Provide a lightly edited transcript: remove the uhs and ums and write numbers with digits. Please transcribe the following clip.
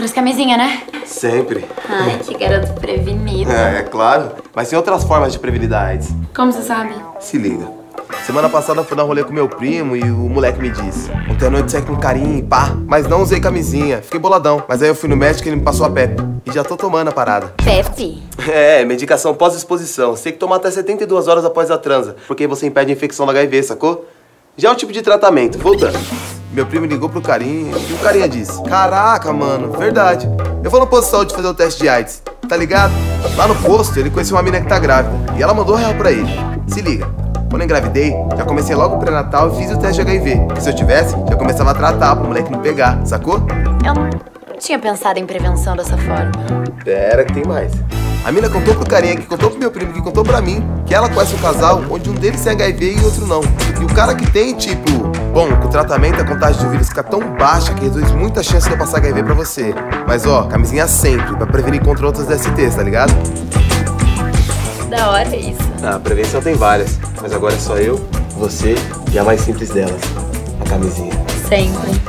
Trouxe camisinha, né? Sempre. Ai, que garoto prevenido. É claro. Mas tem outras formas de prevenir da AIDS. Como você sabe? Se liga. Semana passada eu fui dar um rolê com meu primo e o moleque me disse: ontem à noite saí com carinho e pá, mas não usei camisinha. Fiquei boladão. Mas aí eu fui no médico e ele me passou a PEP. E já tô tomando a parada. Pepe? É, medicação pós-exposição. Você tem que tomar até 72 horas após a transa, porque aí você impede a infecção do HIV, sacou? Já é um tipo de tratamento. Voltando. Meu primo ligou pro carinha e o carinha disse: caraca, mano, verdade. Eu vou no posto de saúde fazer o teste de AIDS, tá ligado? Lá no posto, ele conheceu uma mina que tá grávida e ela mandou real pra ele. Se liga. Quando eu engravidei, já comecei logo o pré-natal e fiz o teste de HIV. E se eu tivesse, já começava a tratar pro moleque não pegar, sacou? Eu não tinha pensado em prevenção dessa forma. Pera que tem mais. A mina contou pro carinha, que contou pro meu primo, que contou pra mim, que ela conhece um casal onde um deles tem HIV e outro não. E o cara que tem, tipo... Bom, com o tratamento a contagem de vírus fica tão baixa que reduz muita chance de eu passar HIV pra você. Mas ó, camisinha sempre, pra prevenir contra outras DSTs, tá ligado? Da hora isso. Ah, a prevenção tem várias, mas agora é só eu, você e a mais simples delas, a camisinha. Sempre.